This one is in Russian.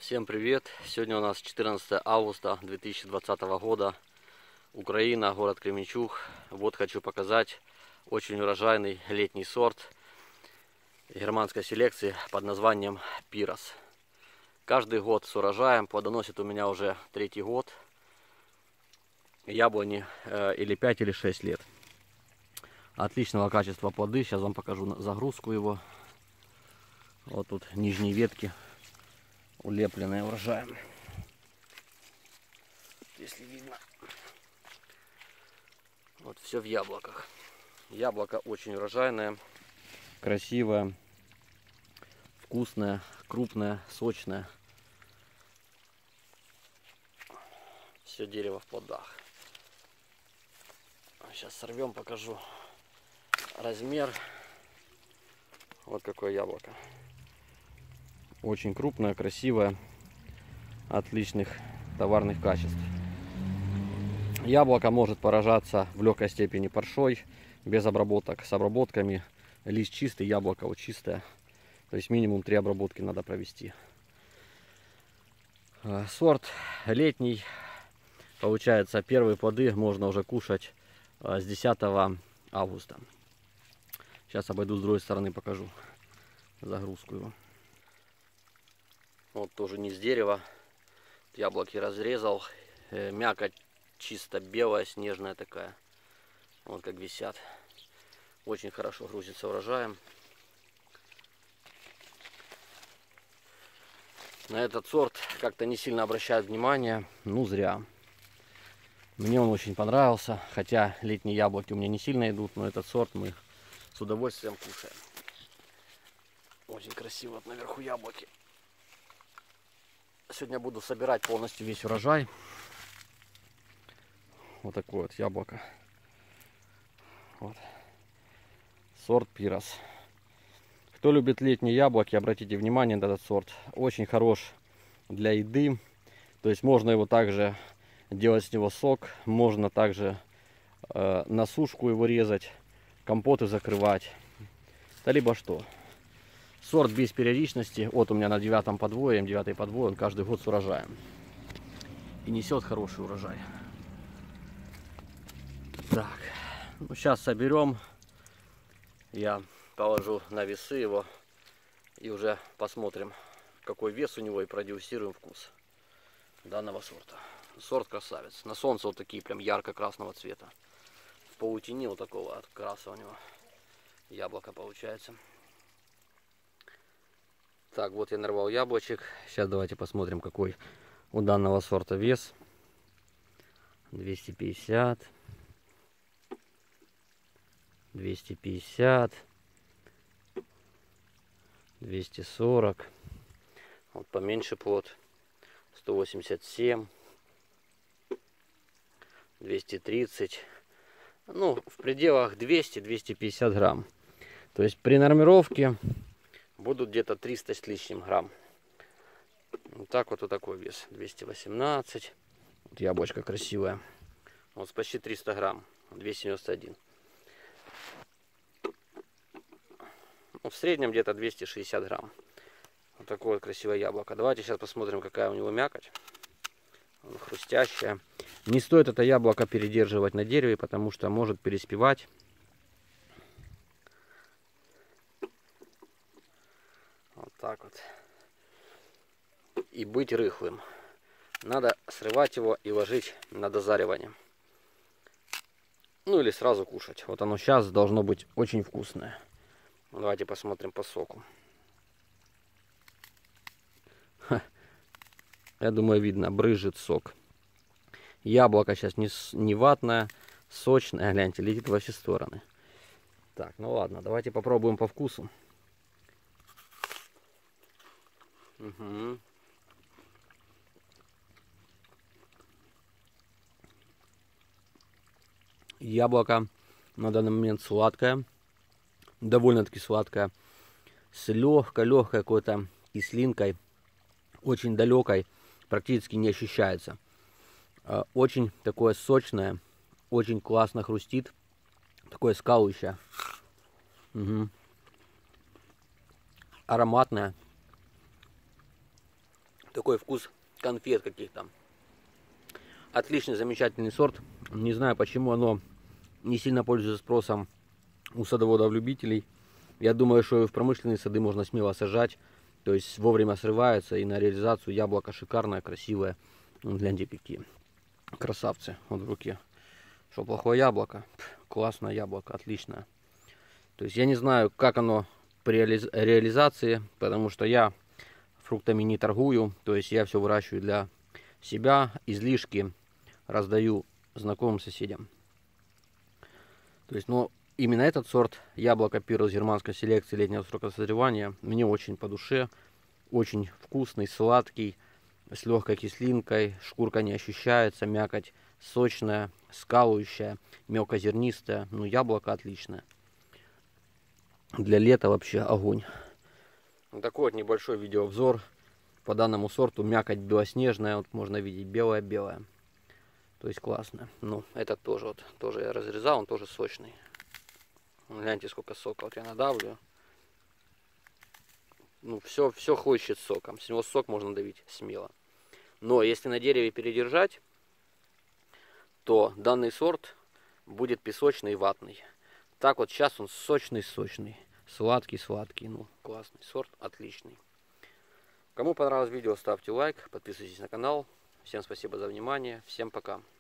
Всем привет! Сегодня у нас 14 августа 2020 года. Украина, город Кременчуг. Вот хочу показать очень урожайный летний сорт германской селекции под названием Пирос. Каждый год с урожаем, плодоносит у меня уже третий год. Яблони или 5 или 6 лет. Отличного качества плоды. Сейчас вам покажу загрузку его. Вот тут нижние ветки улепленные урожаем, если видно. Вот все в яблоках. Яблоко очень урожайное, красивое, вкусное, крупное, сочное. Все дерево в плодах. Сейчас сорвем, покажу размер. Вот какое яблоко. Очень крупное, красивое, отличных товарных качеств. Яблоко может поражаться в легкой степени паршой, без обработок, с обработками. Лист чистый, яблоко вот чистое. То есть минимум 3 обработки надо провести. Сорт летний. Получается, первые плоды можно уже кушать с 10 августа. Сейчас обойду с другой стороны, покажу загрузку его. Вот тоже низ дерева. Яблоки разрезал. Мякоть чисто белая, снежная такая. Вот как висят. Очень хорошо грузится урожаем. На этот сорт как-то не сильно обращают внимание. Ну, зря. Мне он очень понравился. Хотя летние яблоки у меня не сильно идут. Но этот сорт мы с удовольствием кушаем. Очень красиво вот наверху яблоки. Сегодня буду собирать полностью весь урожай. Вот такое вот яблоко. Вот. Сорт Пирос. Кто любит летние яблоки, обратите внимание на этот сорт. Очень хорош для еды. То есть можно его также делать с него сок. Можно также на сушку его резать, компоты закрывать. Да либо что. Сорт без периодичности. Вот у меня на 9-м подвое, М9 подвой, он каждый год с урожаем. И несет хороший урожай. Так, ну сейчас соберем. Я положу на весы его. И уже посмотрим, какой вес у него, и продегустируем вкус данного сорта. Сорт красавец. На солнце вот такие прям ярко-красного цвета. В паутине вот такого от краса у него яблоко получается. Так, вот я нарвал яблочек. Сейчас давайте посмотрим, какой у данного сорта вес. 250. 250. 240. Вот поменьше плод. 187. 230. Ну, в пределах 200-250 грамм. То есть при нормировке будут где-то 300 с лишним грамм. Вот так вот такой вес. 218. Вот яблочко красивое. Вот почти 300 грамм. 291. Ну, в среднем где-то 260 грамм. Вот такое вот красивое яблоко. Давайте сейчас посмотрим, какая у него мякоть. Он хрустящая. Не стоит это яблоко передерживать на дереве, потому что может переспевать. Вот так вот. И быть рыхлым. Надо срывать его и ложить на дозаривание. Ну или сразу кушать. Вот оно сейчас должно быть очень вкусное. Давайте посмотрим по соку. Я думаю, видно, брызжет сок. Яблоко сейчас не ватное, сочное. Гляньте, летит во все стороны. Так, ну ладно, давайте попробуем по вкусу. Угу. Яблоко на данный момент сладкое. Довольно-таки сладкое. С легкой какой-то кислинкой. Очень далекой. Практически не ощущается. Очень такое сочное. Очень классно хрустит. Такое скалывающее. Угу. Ароматное. Такой вкус конфет каких-то. Отличный, замечательный сорт. Не знаю, почему оно не сильно пользуется спросом у садоводов-любителей. Я думаю, что в промышленные сады можно смело сажать. То есть вовремя срывается, и на реализацию яблоко шикарное, красивое. Гляньте, какие красавцы. Вот в руке. Что, плохое яблоко? Классное яблоко, отличное. То есть я не знаю, как оно при реализации, потому что я фруктами не торгую. То есть я все выращиваю для себя, излишки раздаю знакомым соседям. То есть, но именно этот сорт яблоко Пирос германской селекции летнего срока созревания мне очень по душе. Очень вкусный, сладкий, с легкой кислинкой, шкурка не ощущается, мякоть сочная, скалывающая, мелкозернистая. Ну, яблоко отличное. Для лета вообще огонь. Вот такой вот небольшой видеообзор по данному сорту. Мякоть белоснежная, вот можно видеть белая-белая. То есть классно. Ну, этот тоже вот, тоже я разрезал, он тоже сочный. Гляньте, сколько сока. Вот я надавлю. Ну, все хлещет соком. С него сок можно давить смело. Но если на дереве передержать, то данный сорт будет песочный и ватный. Так вот сейчас он сочный-сочный. Сладкий-сладкий. Ну, классный сорт, отличный. Кому понравилось видео, ставьте лайк, подписывайтесь на канал. Всем спасибо за внимание. Всем пока.